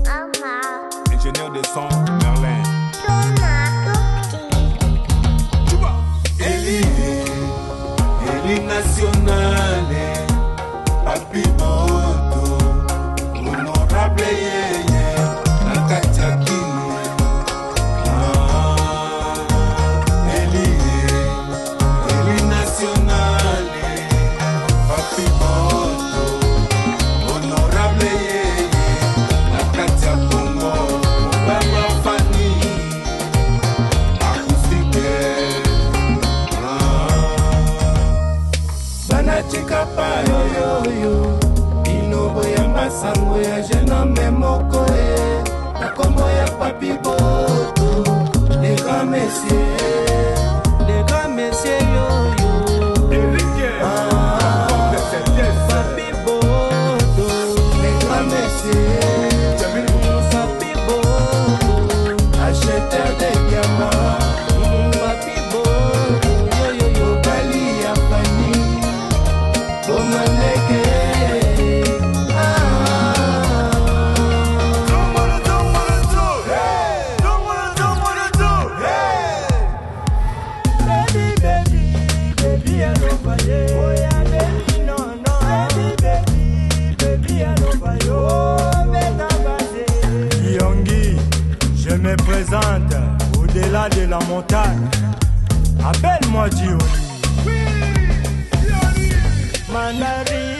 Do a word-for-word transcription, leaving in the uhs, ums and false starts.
Ingénieur de son, Merlin. Eli, Eli nationale, Papi Boto, honorable yeye, Nakacha Kini. Ah, Eli, Eli nationale, Papi Boto, honorable yeye, Nakacha Congo, Baba Fani, acoustique. Banachika pa yo yo yo, inobo ya masango ya jenome moko e, na kombo ya Papi Boto, les grands messieurs, les grands messieurs yo yo. Eric, ah, Papi Boto, les grands messieurs, Papi Boto, acheteur de diamants. Je me présente au-delà de la montagne. Appelle-moi Dieu. Manari.